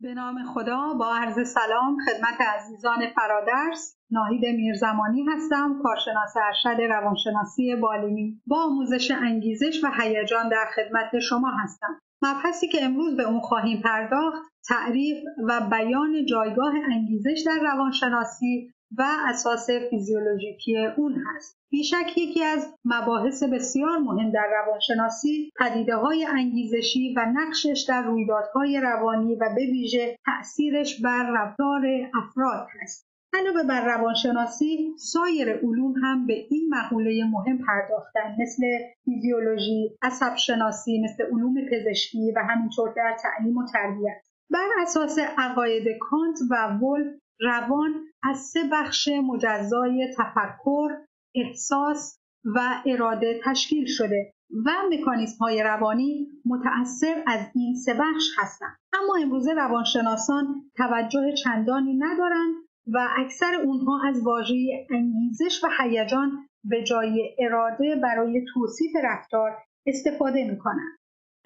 به نام خدا. با عرض سلام خدمت عزیزان فرادرس، ناهید میرزمانی هستم، کارشناس ارشد روانشناسی بالینی با آموزش انگیزش و هیجان در خدمت شما هستم. مبحثی که امروز به اون خواهیم پرداخت تعریف و بیان جایگاه انگیزش در روانشناسی و اساس فیزیولوژیکی اون هست. بیشک یکی از مباحث بسیار مهم در روانشناسی پدیده‌های انگیزشی و نقشش در رویدادهای روانی و به ویژه تأثیرش بر رفتار افراد هست. علاوه بر روانشناسی، سایر علوم هم به این مقوله مهم پرداختن، مثل فیزیولوژی، عصب شناسی، مثل علوم پزشکی و همینطور در تعلیم و تربیت. بر اساس عقاید کانت و ولف، روان از 3 بخش مجزای تفکر، احساس و اراده تشکیل شده و مکانیزم‌های روانی متأثر از این 3 بخش هستند. اما امروزه روانشناسان توجه چندانی ندارند و اکثر اونها از واژه انگیزش و هیجان به جای اراده برای توصیف رفتار استفاده می‌کنند.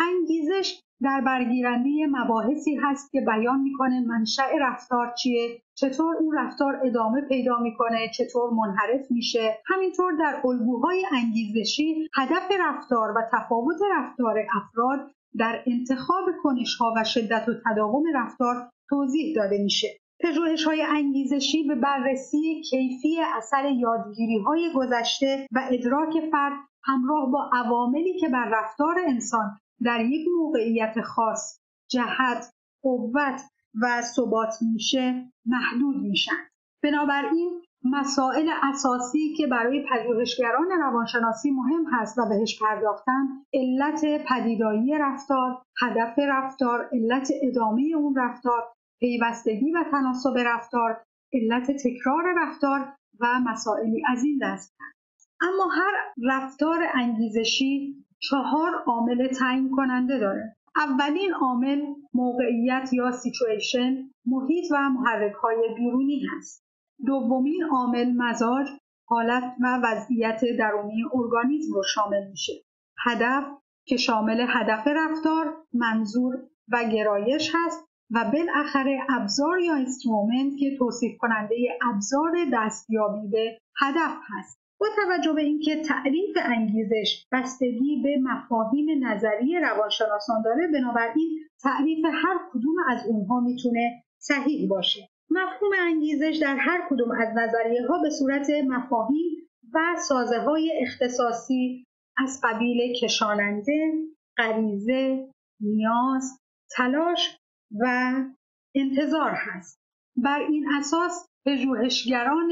انگیزش در برگیرنده مباحثی هست که بیان میکنه منشأ رفتار چیه، چطور اون رفتار ادامه پیدا میکنه، چطور منحرف میشه. همینطور در الگوهای انگیزشی هدف رفتار و تفاوت رفتار افراد در انتخاب کنش‌ها و شدت و تداوم رفتار توضیح داده میشه. پژوهش‌های انگیزشی به بررسی کیفی اثر یادگیری‌های گذشته و ادراک فرد همراه با عواملی که بر رفتار انسان در یک موقعیت خاص جهت، قوت و ثبات میشه محدود میشن. بنابراین مسائل اساسی که برای پژوهشگران روانشناسی مهم هست و بهش پرداختن، علت پدیدایی رفتار، هدف رفتار، علت ادامه اون رفتار، پیوستگی و تناسب رفتار، علت تکرار رفتار و مسائلی از این دست. اما هر رفتار انگیزشی 4 عامل تعیین کننده داره. اولین عامل موقعیت یا سیچویشن، محیط و محرک‌های بیرونی هست. دومین عامل مزاج، حالت و وضعیت درونی ارگانیسم رو شامل میشه. هدف که شامل هدف رفتار، منظور و گرایش هست و بالاخره ابزار یا اینسترومنت که توصیف کننده ابزار دستیابی به هدف هست. با توجه به اینکه تعریف انگیزش بستگی به مفاهیم نظری روانشناسان داره، بنابراین تعریف هر کدوم از اونها میتونه صحیح باشه. مفهوم انگیزش در هر کدوم از نظریه‌ها به صورت مفاهیم و سازه‌های اختصاصی از قبیل کشاننده، غریزه، نیاز، تلاش و انتظار هست. بر این اساس پژوهشگران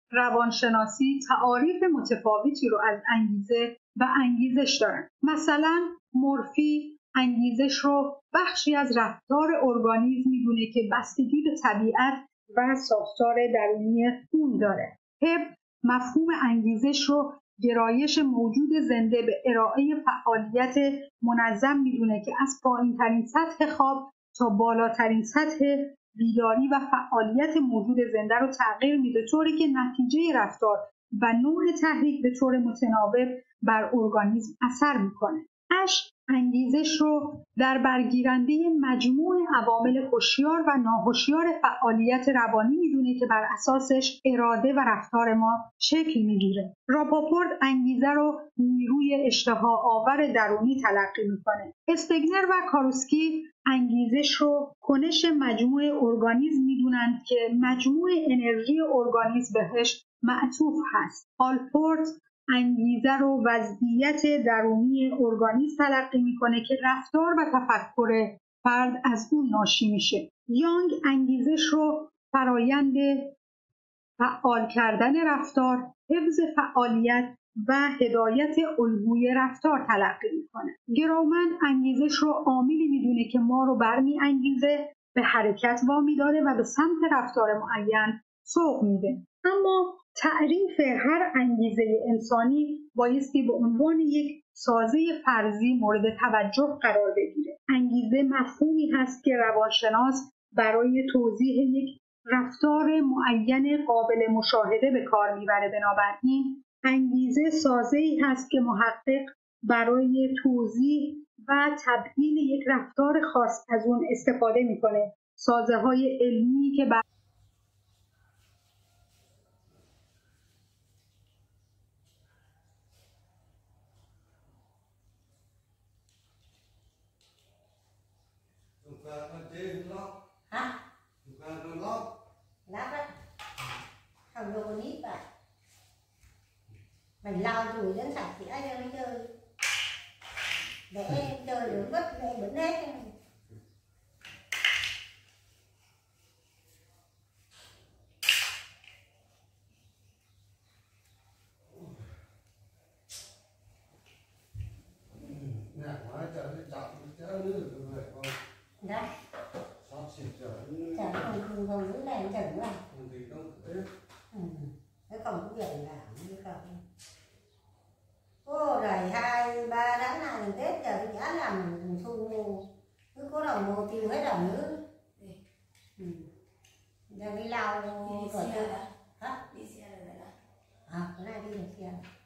روانشناسی تعاریف متفاوتی رو از انگیزه و انگیزش دارن. مثلا مورفی انگیزش رو بخشی از رفتار ارگانیسم میدونه که بستگی به طبیعت و ساختار درونی اون داره. هب مفهوم انگیزش رو گرایش موجود زنده به ارائه فعالیت منظم میدونه که از پایین‌ترین سطح خواب تا بالاترین سطح بیداری و فعالیت موجود زنده رو تغییر میده، طوری که نتیجه رفتار و نوع تحریک به طور متناوب بر ارگانیسم اثر میکنه. انگیزش رو در برگیرنده مجموع عوامل هوشیار و ناهوشیار فعالیت روانی میدونه که بر اساسش اراده و رفتار ما شکل میگیره. راپاپورت انگیزه رو نیروی اشتها آور درونی تلقی میکنه. استگنر و کاروسکی انگیزش رو کنش مجموع ارگانیسم میدونند که مجموع انرژی ارگانیسم بهش معطوف هست. آلپورت انگیزه رو وضعیت درونی ارگانیسم تلقی میکنه که رفتار و تفکر فرد از اون ناشی میشه. یانگ انگیزش رو فرایند فعال کردن رفتار، حفظ فعالیت و هدایت الگوی رفتار تلقی میکنه. گراومن انگیزش رو عاملی میدونه که ما رو برمی‌انگیزه، به حرکت وامی داره و به سمت رفتار معین سوق میده. اما تعریف هر انگیزه انسانی بایستی به عنوان یک سازه فرضی مورد توجه قرار بگیره. انگیزه مفهومی هست که روانشناس برای توضیح یک رفتار معین قابل مشاهده به کار میبره. بنابراین انگیزه سازه‌ای هست که محقق برای توضیح و تبیین یک رفتار خاص از اون استفاده میکنه. سازه‌های علمی که hả? Lát đó. Thằng đồ con nít vậy. Mày lau chùi đến sạch sẽ cho nó chơi. Để em chơi được vứt để bẩn hết. Đấy. Chẳng không giữ đèn chẳng là. Cái còn cũng vậy là như không. Cô rồi 2-3 tháng này gần Tết giờ tôi chả làm thu mua. Cứ có đầu mua tiêu hết đầu nữa. Giờ đi lau rồi. Hả? Đi xe rồi đó. À, cái này đi được xe.